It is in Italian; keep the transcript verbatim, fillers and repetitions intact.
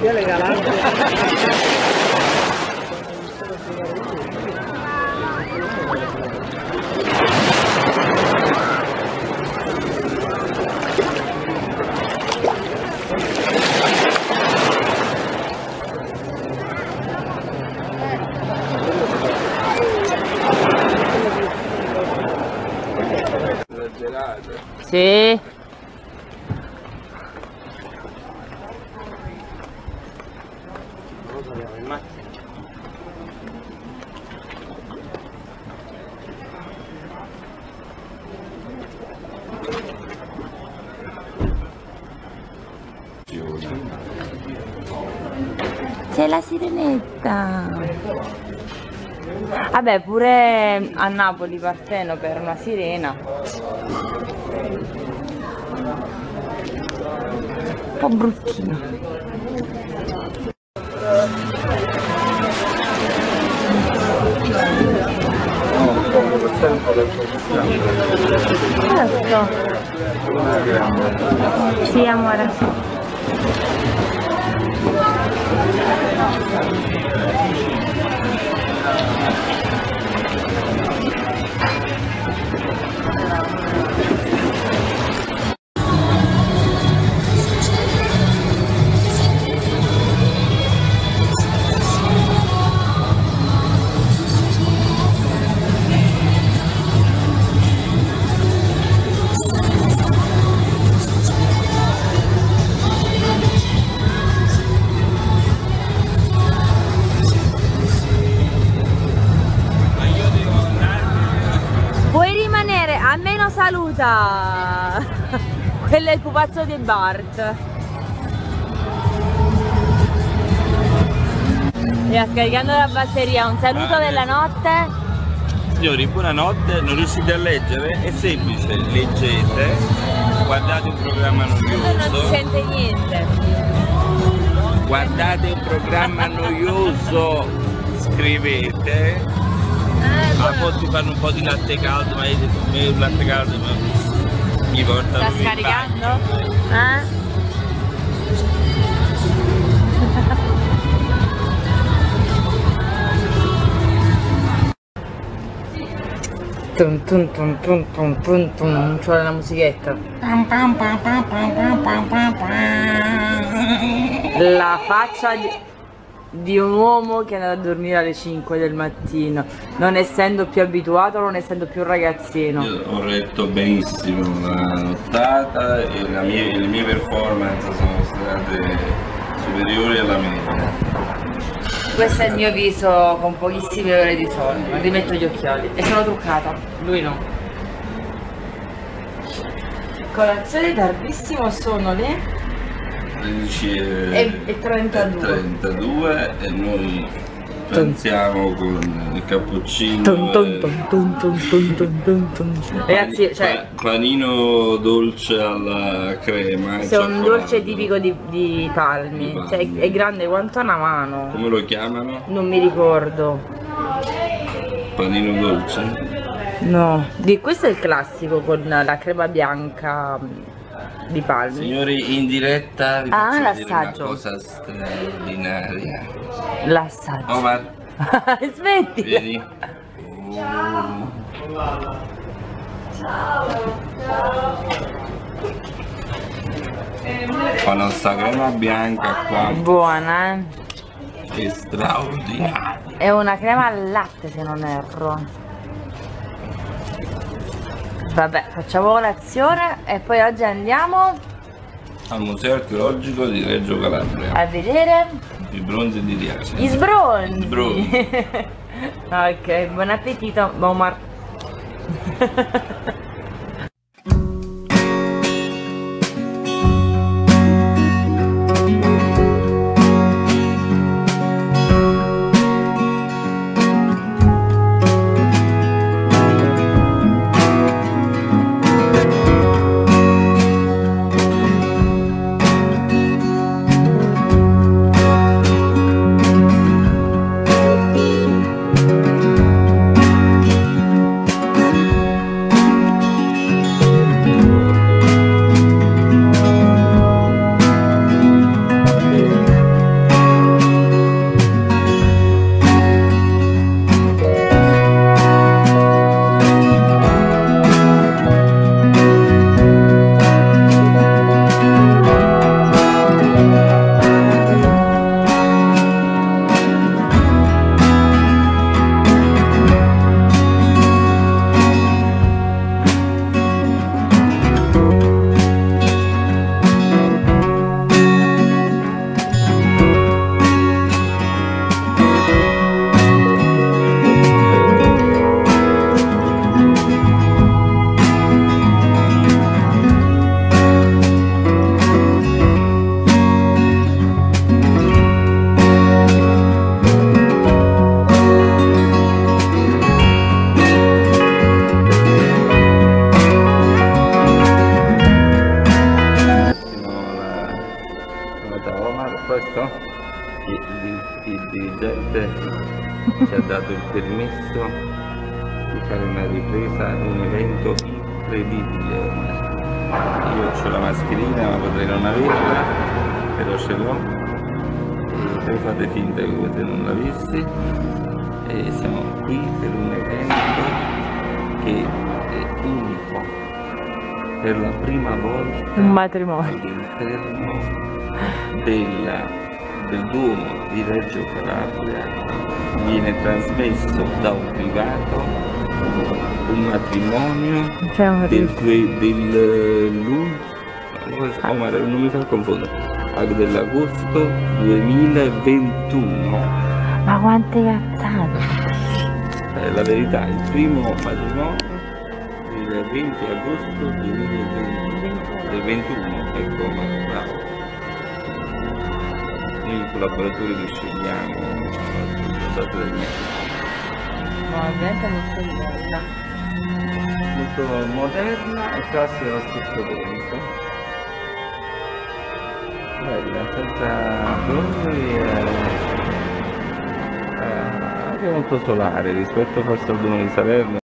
Sì. C'è la sirenetta. Vabbè, pure a Napoli Parteno per una sirena. Un po' bruttino. Certo. Sì, amore. Almeno saluta. Quello è il pupazzo di Bart. Sta scaricando la batteria. Un saluto della notte. Signori, buonanotte. Non riuscite a leggere? È semplice, leggete, guardate un programma noioso. Non si sente niente. Guardate un programma noioso, scrivete. Ma posso fare un po' di latte caldo, ma il latte caldo ma mi porta sta scaricando? Eh? Tum tum tum tum tum tum tum. C'è una musichetta. La faccia di... di un uomo che è andato a dormire alle cinque del mattino, non essendo più abituato, non essendo più ragazzino. Io ho retto benissimo la nottata e la mia, le mie performance sono state superiori alla media. Questo è il mio viso con pochissime ore di sonno, rimetto gli occhiali e sono truccata, lui no. Colazione tardissimo, sono le tredici e trentadue e noi pranziamo con il cappuccino. Tum, tum, tum, tum, tum, tum, tum, tum, tum. Ragazzi, cioè, panino dolce alla crema. C'è un dolce tipico di, di Palmi, di Palmi. Cioè, è grande quanto una mano. Come lo chiamano? Non mi ricordo. Panino dolce? No, di, questo è il classico con la crema bianca di Palmi. Signori, in diretta vi ah, faccio vedere una l'assaggio. cosa straordinaria. L'assaggio. Omar, smetti. vieni. Ciao. Ciao. Fanno sta crema bianca qua. Buona, eh? È straordinaria. È una crema al latte se non erro. Vabbè, facciamo colazione e poi oggi andiamo al Museo Archeologico di Reggio Calabria a vedere i bronzi di Riace. Gli sbronzi. Gli sbronzi. Ok, buon appetito, Omar. questo il, il, il dirigente ci ha dato il permesso di fare una ripresa, un evento incredibile. Io ho la mascherina ma potrei non averla, però ce l'ho, e voi fate finta che voi non l'avessi, e siamo qui per un evento che è unico, per la prima volta un matrimonio all'interno della, del Duomo di Reggio Calabria viene trasmesso da un privato un matrimonio del, del lui, oh, ma non mi fa confondere, dell'agosto duemilaventuno. Ma quante cazzate! È la verità, il primo matrimonio il venti agosto duemilaventuno, ecco, ma bravo. Noi i collaboratori li scegliamo dato del mese. No, diventa molto bella. Molto moderna e classica allo stesso tempo. Bella, senza colori e anche molto solare rispetto forse al Duomo di Salerno.